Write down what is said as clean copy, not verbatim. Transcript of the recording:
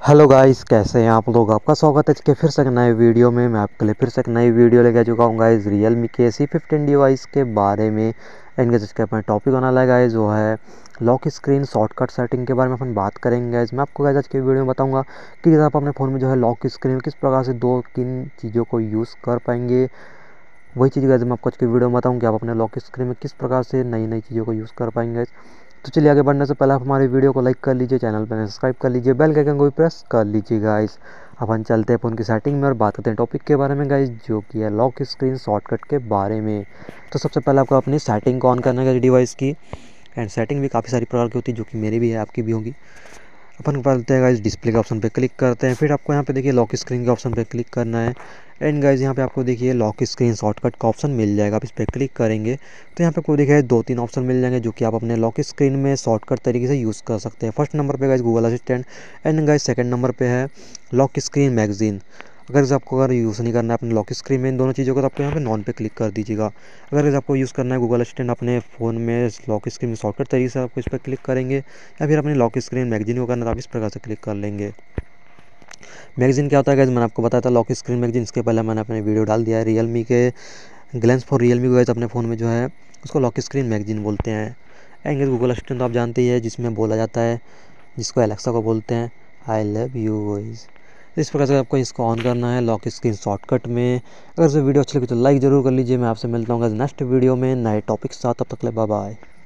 Hello guys, कैसे हैं आप लोग। आपका स्वागत है कि फिर से एक नए वीडियो में। मैं आपके लिए फिर से एक नई वीडियो लेके आ चुका हूँ गाइस रियलमी के C15 डिवाइस के बारे में। एंड गाइस इसके अपना टॉपिक होने लगा गाइस जो है लॉक स्क्रीन शॉर्टकट सेटिंग के बारे में अपन बात करेंगे गाइस। मैं आपको गाइस आज की वीडियो में बताऊंगा कि आप अपने फ़ोन में जो है लॉक स्क्रीन किस प्रकार से दो किन चीज़ों को यूज़ कर पाएंगे। वही चीज़ गाइस मैं आपको आज की वीडियो में बताऊँ कि आप अपने लॉक स्क्रीन में किस प्रकार से नई नई चीज़ों को यूज़ कर पाएंगे। तो चलिए आगे बढ़ने से पहले आप हमारी वीडियो को लाइक कर लीजिए, चैनल पर सब्सक्राइब कर लीजिए, बेल के आइकन को भी प्रेस कर लीजिए गाइस। अपन चलते हैं फ़ोन की सेटिंग में और बात करते हैं टॉपिक के बारे में गाइस, जो कि है लॉक स्क्रीन शॉर्टकट के बारे में। तो सबसे पहले आपको अपनी सेटिंग को ऑन करना है डिवाइस की। एंड सेटिंग भी काफ़ी सारी प्रकार की होती है, जो कि मेरी भी है, आपकी भी होगी। अपन करते हैं गाइस डिस्प्ले के ऑप्शन पे क्लिक करते हैं, फिर आपको यहाँ पे देखिए लॉक स्क्रीन के ऑप्शन पे क्लिक करना है। एंड गाइस यहाँ पे आपको देखिए लॉक स्क्रीन शॉर्टकट का ऑप्शन मिल जाएगा। आप इस पर क्लिक करेंगे तो यहाँ पे आपको देखिए दो तीन ऑप्शन मिल जाएंगे, जो कि आप अपने लॉक स्क्रीन में शॉर्टकट तरीके से यूज़ कर सकते हैं। फर्स्ट नंबर पे guys Google assistant. And guys second number पे है लॉक स्क्रीन मैगजीन। अगर यूज़ नहीं करना है अपने लॉक स्क्रीन में इन दोनों चीज़ों को, तो आपको यहाँ पे नॉन पे क्लिक कर दीजिएगा। अगर आपको यूज़ करना है गूगल असिस्टेंट अपने फ़ोन में लॉक स्क्रीन में शॉर्टकट तरीके से, आपको इस पर क्लिक करेंगे। या फिर अपनी लॉक स्क्रीन मैगजीन को करना तो आप इस प्रकार से क्लिक कर लेंगे। मैगजीन क्या होता है गाइस, मैंने आपको बताया था लॉक स्क्रीन मैगजीन। इसके पहले मैंने अपने वीडियो डाल दिया है रियलमी के ग्लैंस फॉर रियलमी को गाइस अपने फ़ोन में जो है उसको लॉक स्क्रीन मैगजीन बोलते हैं। एंड गूगल असिस्टेंट तो आप जानते ही है, जिसमें बोला जाता है, जिसको एलेक्सा को बोलते हैं आई लव यू वॉइस। इस प्रकार से आपको इसको ऑन करना है लॉक स्क्रीन शॉर्टकट में। अगर से वीडियो अच्छी लगी तो लाइक ज़रूर कर लीजिए। मैं आपसे मिलता हूँ नेक्स्ट वीडियो में नए टॉपिक के साथ। तब तक ले बाय बाय।